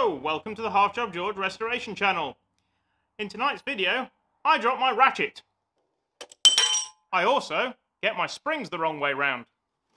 Hello, welcome to the Half Job George Restoration channel. In tonight's video, I drop my ratchet. I also get my springs the wrong way round.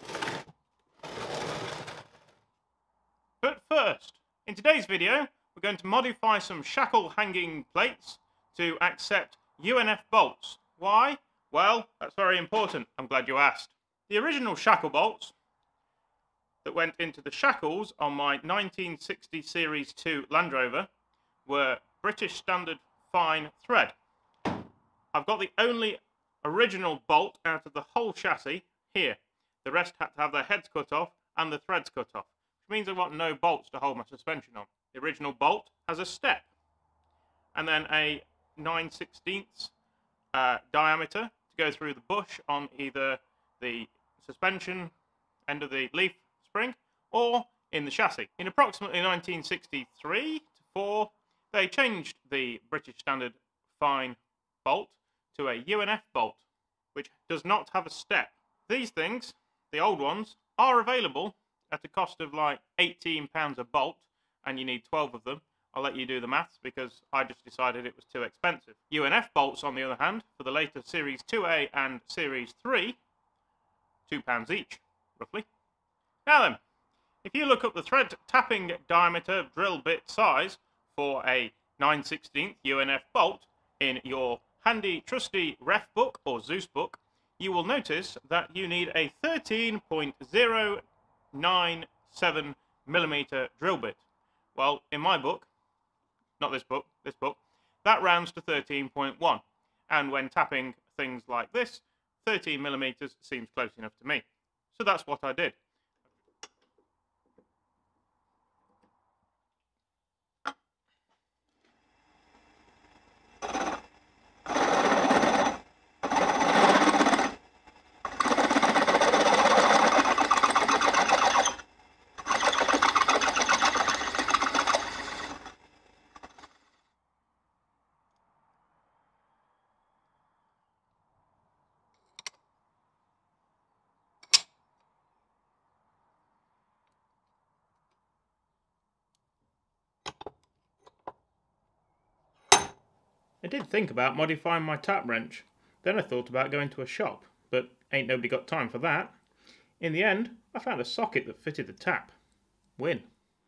But first, in today's video, we're going to modify some shackle hanging plates to accept UNF bolts. Why? Well, that's very important. I'm glad you asked. The original shackle bolts that went into the shackles on my 1960 Series 2 Land Rover were British Standard fine thread. I've got the only original bolt out of the whole chassis here. The rest had to have their heads cut off and the threads cut off, which means I've got no bolts to hold my suspension on. The original bolt has a step and then a 9/16 diameter to go through the bush on either the suspension end of the leaf spring or in the chassis. In approximately 1963 to 4, they changed the British Standard fine bolt to a UNF bolt, which does not have a step. These things, the old ones, are available at a cost of like £18 a bolt, and you need 12 of them. I'll let you do the maths because I just decided it was too expensive. UNF bolts, on the other hand, for the later Series 2A and Series 3, £2 each, roughly. Now then, if you look up the thread tapping diameter drill bit size for a 9/16 UNF bolt in your handy trusty ref book or Zeus book, you will notice that you need a 13.097mm drill bit. Well, in my book, not this book, that rounds to 13.1. And when tapping things like this, 13mm seems close enough to me. So that's what I did. I did think about modifying my tap wrench. Then I thought about going to a shop, but ain't nobody got time for that. In the end, I found a socket that fitted the tap. Win.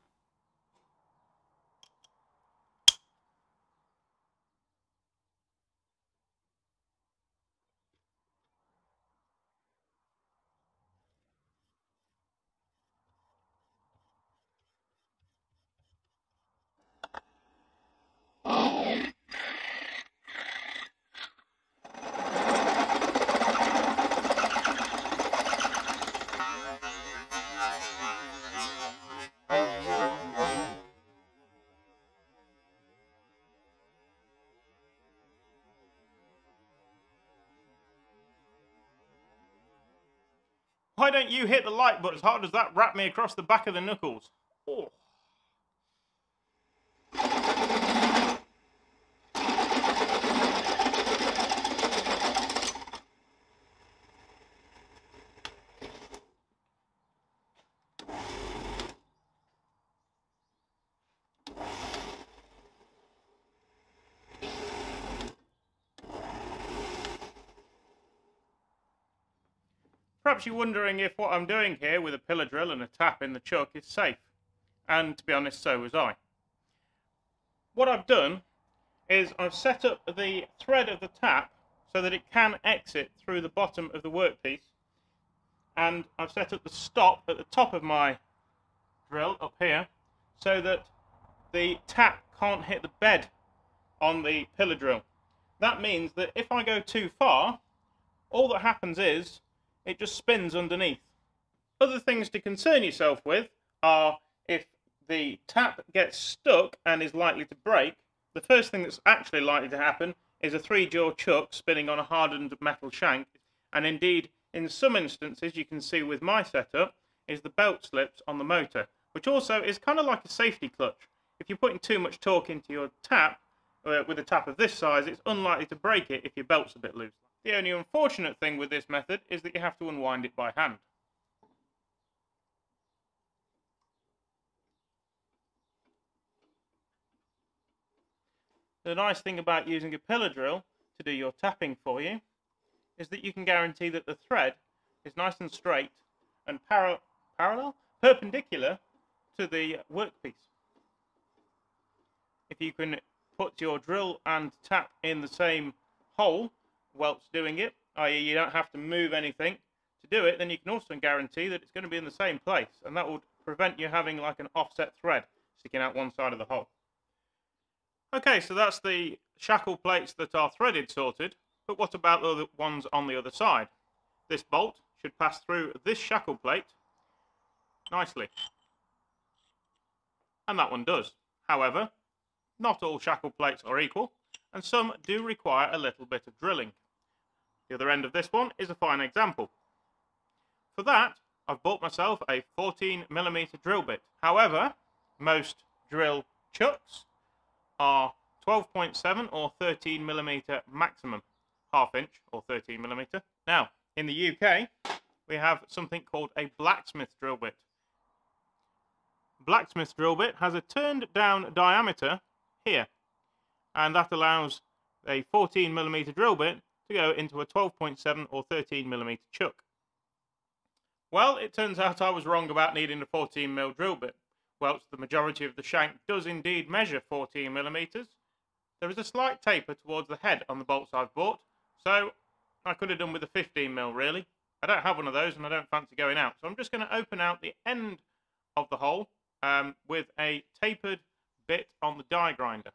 Why don't you hit the like button as hard as that wrapped me across the back of the knuckles? Oh. Perhaps you're wondering if what I'm doing here with a pillar drill and a tap in the chuck is safe. And to be honest, so was I. What I've done is I've set up the thread of the tap so that it can exit through the bottom of the workpiece. And I've set up the stop at the top of my drill up here so that the tap can't hit the bed on the pillar drill. That means that if I go too far, all that happens is it just spins underneath. Other things to concern yourself with are if the tap gets stuck and is likely to break, the first thing that's actually likely to happen is a 3-jaw chuck spinning on a hardened metal shank. And indeed, in some instances, you can see with my setup, is the belt slips on the motor, which also is kind of like a safety clutch. If you're putting too much torque into your tap, with a tap of this size, it's unlikely to break it if your belt's a bit loose. The only unfortunate thing with this method is that you have to unwind it by hand. The nice thing about using a pillar drill to do your tapping for you is that you can guarantee that the thread is nice and straight and perpendicular to the workpiece. If you can put your drill and tap in the same hole whilst doing it, i.e. you don't have to move anything to do it, then you can also guarantee that it's going to be in the same place, and that would prevent you having like an offset thread sticking out one side of the hole. Okay, so that's the shackle plates that are threaded sorted, but what about the ones on the other side? This bolt should pass through this shackle plate nicely, and that one does. However, not all shackle plates are equal, and some do require a little bit of drilling. The other end of this one is a fine example. For that, I've bought myself a 14mm drill bit. However, most drill chucks are 12.7 or 13mm maximum, half inch or 13mm. Now, in the UK, we have something called a Blacksmiths Drill Bit. Blacksmiths Drill Bit has a turned down diameter here, and that allows a 14mm drill bit to go into a 12.7 or 13mm chuck. Well, it turns out I was wrong about needing a 14mm drill bit. Whilst the majority of the shank does indeed measure 14mm, there is a slight taper towards the head on the bolts I've bought, so I could have done with a 15mm really. I don't have one of those and I don't fancy going out, so I'm just going to open out the end of the hole with a tapered bit on the die grinder.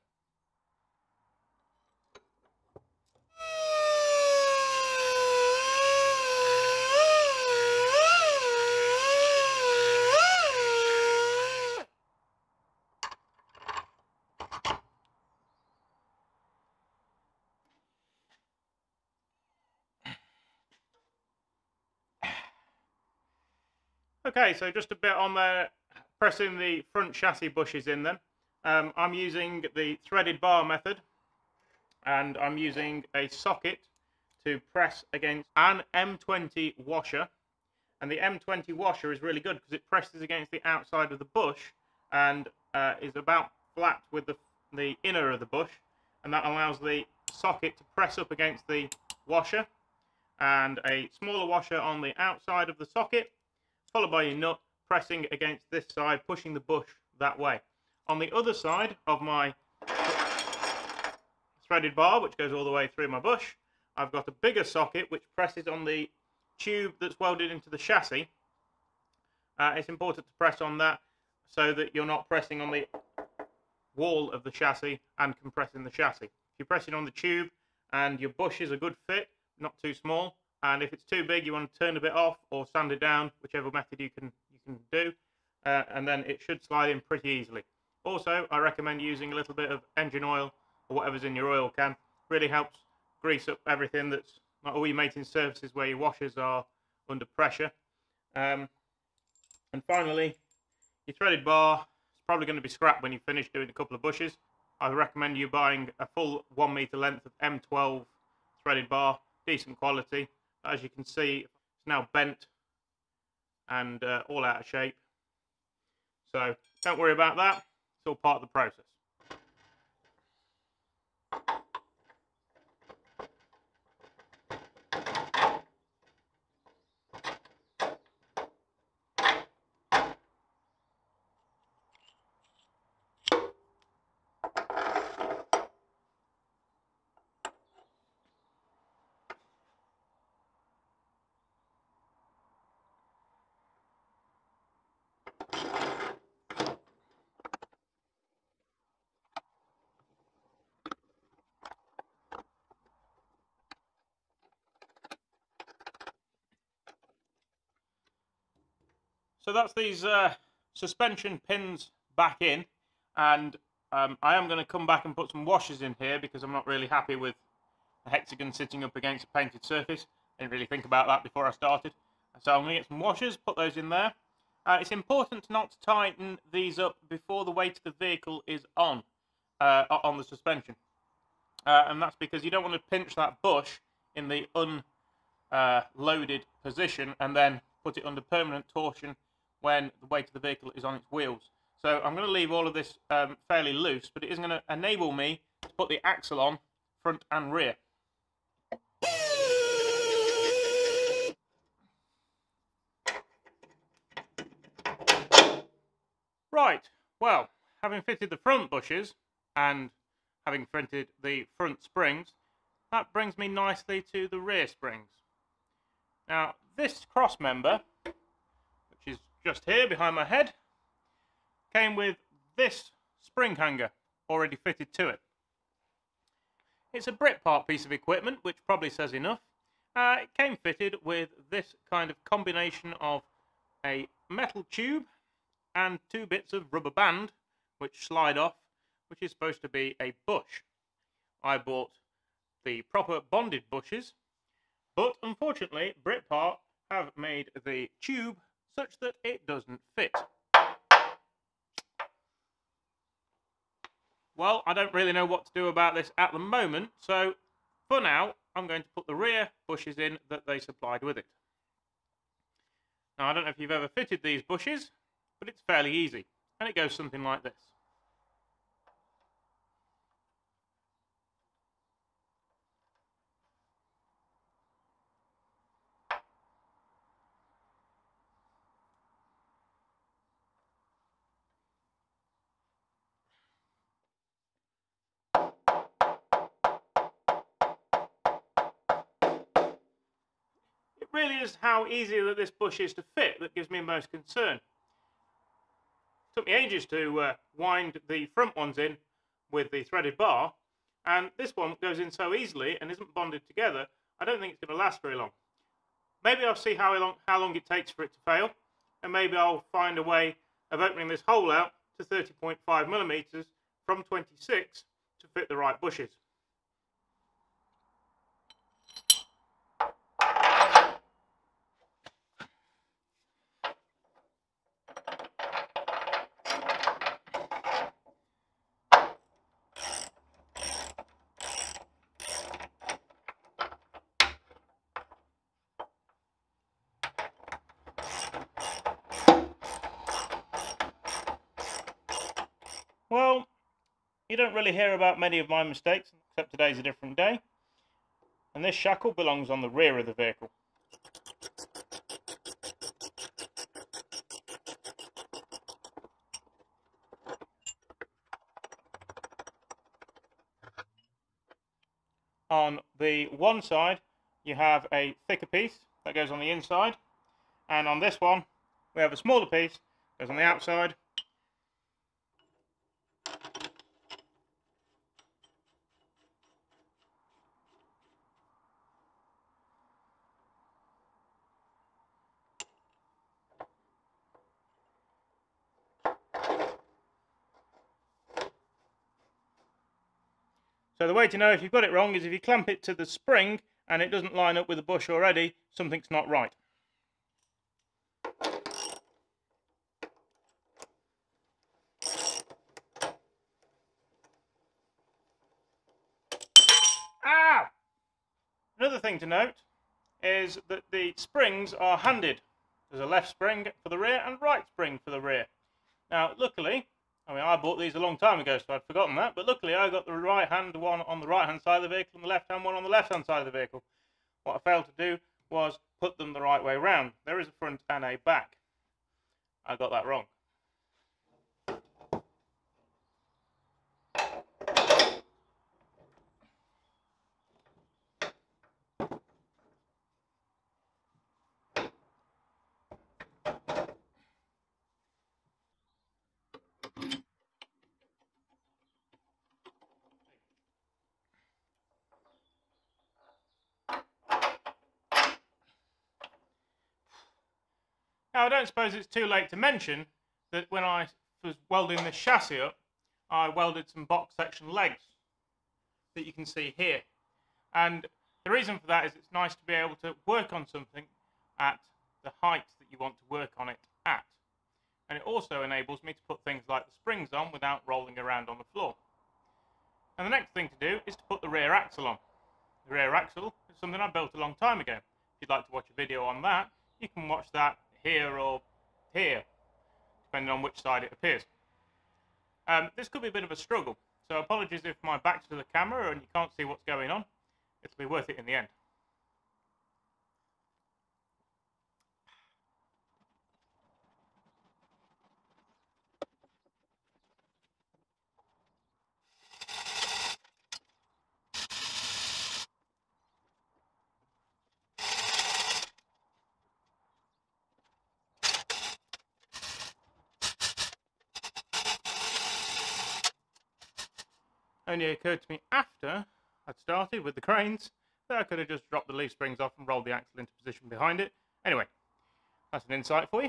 Okay, so just a bit on there, pressing the front chassis bushes in then. I'm using the threaded bar method, and I'm using a socket to press against an M20 washer. And the M20 washer is really good because it presses against the outside of the bush and is about flat with the inner of the bush, and that allows the socket to press up against the washer, and a smaller washer on the outside of the socket, followed by your nut pressing against this side, pushing the bush that way. On the other side of my threaded bar, which goes all the way through my bush, I've got a bigger socket which presses on the tube that's welded into the chassis. It's important to press on that so that you're not pressing on the wall of the chassis and compressing the chassis. If you're pressing on the tube and your bush is a good fit, not too small, and if it's too big you want to turn a bit off or sand it down, whichever method you can do, and then it should slide in pretty easily. Also, I recommend using a little bit of engine oil or whatever's in your oil can. Really helps grease up everything that's like all your mating surfaces where your washers are under pressure. And finally, your threaded bar is probably going to be scrapped when you finish doing a couple of bushes. I recommend you buying a full 1 meter length of M12 threaded bar, decent quality. As you can see, it's now bent and all out of shape. So don't worry about that, it's all part of the process. So that's these suspension pins back in, and I am going to come back and put some washers in here because I'm not really happy with the hexagon sitting up against a painted surface. I didn't really think about that before I started. So I'm going to get some washers, put those in there. It's important not to tighten these up before the weight of the vehicle is on the suspension. And that's because you don't want to pinch that bush in the unloaded position and then put it under permanent torsion when the weight of the vehicle is on its wheels. So I'm going to leave all of this fairly loose, but it is going to enable me to put the axle on, front and rear. Right, well, having fitted the front bushes and having fitted the front springs, that brings me nicely to the rear springs. Now, this cross member, which is just here behind my head, came with this spring hanger already fitted to it. It's a Britpart piece of equipment, which probably says enough. It came fitted with this kind of combination of a metal tube and 2 bits of rubber band, which slide off, which is supposed to be a bush. I bought the proper bonded bushes, but unfortunately Britpart have made the tube such that it doesn't fit. Well, I don't really know what to do about this at the moment, so for now I'm going to put the rear bushes in that they supplied with it. Now, I don't know if you've ever fitted these bushes, but it's fairly easy, and it goes something like this. It really is how easy that this bush is to fit that gives me most concern. It took me ages to wind the front ones in with the threaded bar, and this one goes in so easily and isn't bonded together, I don't think it's going to last very long. Maybe I'll see how long it takes for it to fail, and maybe I'll find a way of opening this hole out to 30.5mm from 26 to fit the right bushes. Well, you don't really hear about many of my mistakes, except today's a different day. And this shackle belongs on the rear of the vehicle. On the one side, you have a thicker piece that goes on the inside, and on this one, we have a smaller piece that goes on the outside. So the way to know if you've got it wrong is if you clamp it to the spring and it doesn't line up with the bush already, something's not right. Ah! Another thing to note is that the springs are handed. There's a left spring for the rear and right spring for the rear. Now, luckily, I bought these a long time ago, so I'd forgotten that, but luckily I got the right hand one on the right hand side of the vehicle and the left hand one on the left hand side of the vehicle. What I failed to do was put them the right way round. There is a front and a back. I got that wrong. Now, I don't suppose it's too late to mention that when I was welding this chassis up, I welded some box section legs that you can see here. And the reason for that is it's nice to be able to work on something at the height that you want to work on it at. And it also enables me to put things like the springs on without rolling around on the floor. And the next thing to do is to put the rear axle on. The rear axle is something I built a long time ago. If you'd like to watch a video on that, you can watch that here or here, depending on which side it appears. This could be a bit of a struggle. So apologies if my back's to the camera and you can't see what's going on. It'll be worth it in the end. Only occurred to me after I'd started with the cranes that I could have just dropped the leaf springs off and rolled the axle into position behind it. Anyway, that's an insight for you.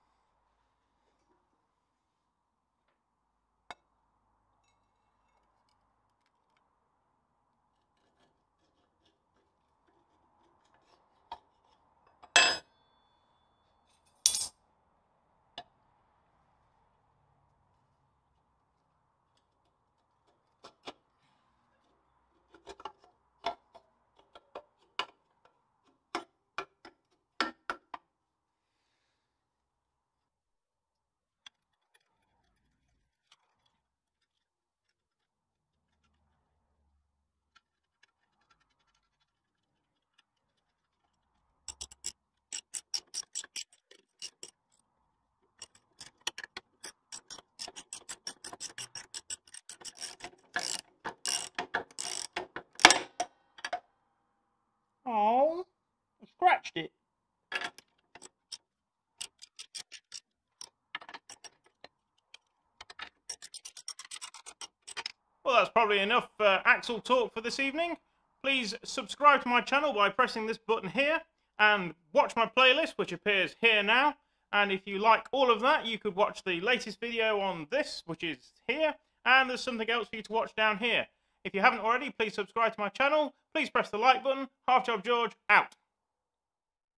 Oh, I scratched it. Well, that's probably enough axle talk for this evening. Please subscribe to my channel by pressing this button here and watch my playlist, which appears here now. And if you like all of that, you could watch the latest video on this, which is here, and there's something else for you to watch down here. If you haven't already, please subscribe to my channel. Please press the like button. Half Job George, out.